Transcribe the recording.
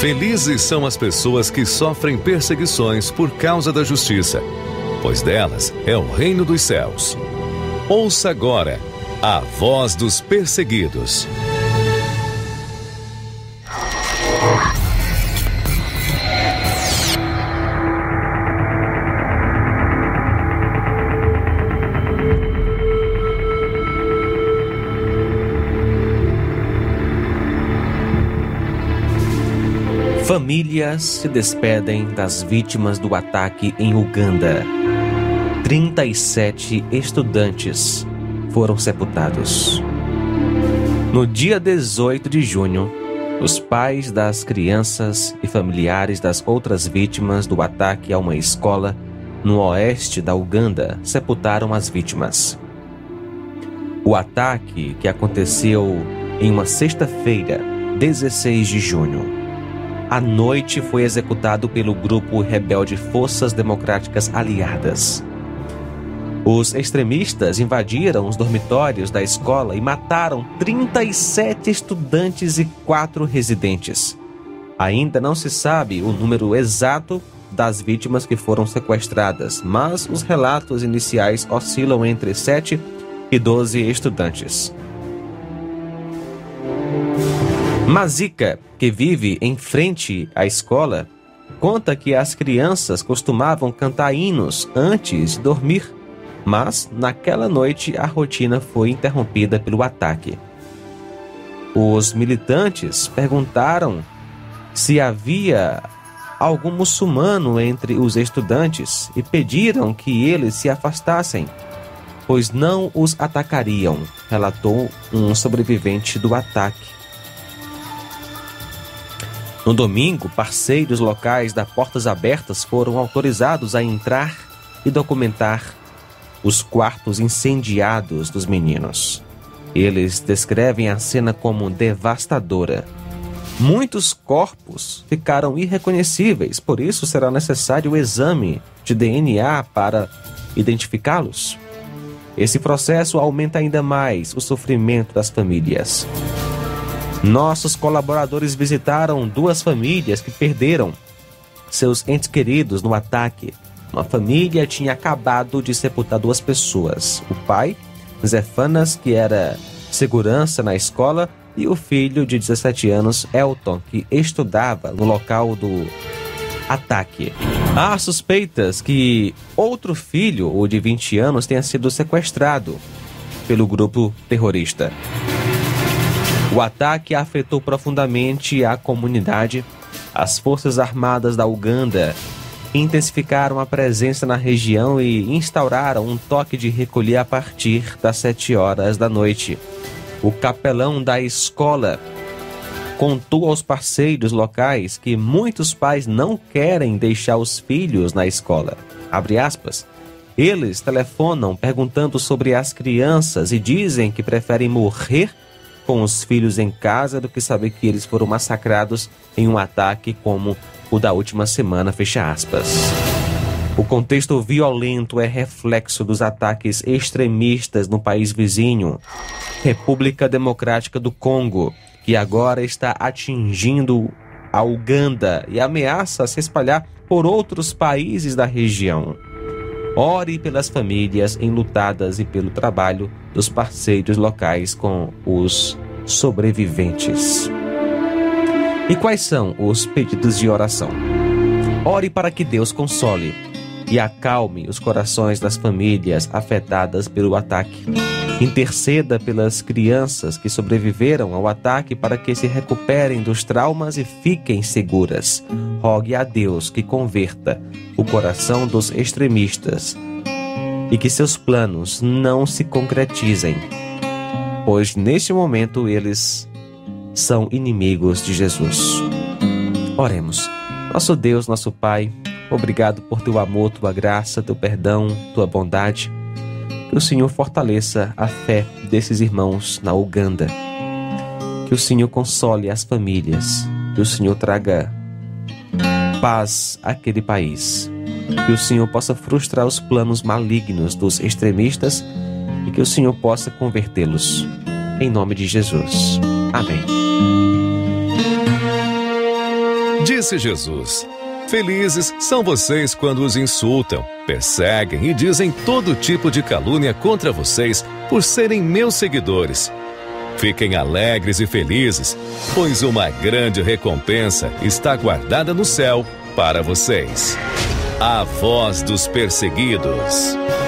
Felizes são as pessoas que sofrem perseguições por causa da justiça, pois delas é o reino dos céus. Ouça agora a voz dos perseguidos. Famílias se despedem das vítimas do ataque em Uganda. 37 estudantes foram sepultados. No dia 18 de junho, os pais das crianças e familiares das outras vítimas do ataque a uma escola no oeste da Uganda sepultaram as vítimas. O ataque, que aconteceu em uma sexta-feira, 16 de junho, à noite foi executado pelo grupo rebelde Forças Democráticas Aliadas. Os extremistas invadiram os dormitórios da escola e mataram 37 estudantes e 4 residentes. Ainda não se sabe o número exato das vítimas que foram sequestradas, mas os relatos iniciais oscilam entre 7 e 12 estudantes. Mazika, que vive em frente à escola, conta que as crianças costumavam cantar hinos antes de dormir, mas naquela noite a rotina foi interrompida pelo ataque. Os militantes perguntaram se havia algum muçulmano entre os estudantes e pediram que eles se afastassem, pois não os atacariam, relatou um sobrevivente do ataque. No domingo, parceiros locais da Portas Abertas foram autorizados a entrar e documentar os quartos incendiados dos meninos. Eles descrevem a cena como devastadora. Muitos corpos ficaram irreconhecíveis, por isso será necessário o exame de DNA para identificá-los. Esse processo aumenta ainda mais o sofrimento das famílias. Nossos colaboradores visitaram 2 famílias que perderam seus entes queridos no ataque. Uma família tinha acabado de sepultar 2 pessoas. O pai, Zefanas, que era segurança na escola, e o filho de 17 anos, Elton, que estudava no local do ataque. Há suspeitas que outro filho, o de 20 anos, tenha sido sequestrado pelo grupo terrorista. O ataque afetou profundamente a comunidade. As Forças Armadas da Uganda intensificaram a presença na região e instauraram um toque de recolher a partir das 7 horas da noite. O capelão da escola contou aos parceiros locais que muitos pais não querem deixar os filhos na escola. Abre aspas. Eles telefonam perguntando sobre as crianças e dizem que preferem morrer com os filhos em casa do que saber que eles foram massacrados em um ataque como o da última semana, fecha aspas. O contexto violento é reflexo dos ataques extremistas no país vizinho, República Democrática do Congo, que agora está atingindo a Uganda e ameaça se espalhar por outros países da região. Ore pelas famílias enlutadas e pelo trabalho dos parceiros locais com os sobreviventes. E quais são os pedidos de oração? Ore para que Deus console e acalme os corações das famílias afetadas pelo ataque. Interceda pelas crianças que sobreviveram ao ataque para que se recuperem dos traumas e fiquem seguras. Rogue a Deus que converta o coração dos extremistas e que seus planos não se concretizem, pois neste momento eles são inimigos de Jesus. Oremos. Nosso Deus, nosso Pai, obrigado por teu amor, tua graça, teu perdão, tua bondade. Que o Senhor fortaleça a fé desses irmãos na Uganda. Que o Senhor console as famílias. Que o Senhor traga paz àquele país. Que o Senhor possa frustrar os planos malignos dos extremistas e que o Senhor possa convertê-los. Em nome de Jesus. Amém. Disse Jesus: felizes são vocês quando os insultam, perseguem e dizem todo tipo de calúnia contra vocês por serem meus seguidores. Fiquem alegres e felizes, pois uma grande recompensa está guardada no céu para vocês. A voz dos perseguidos.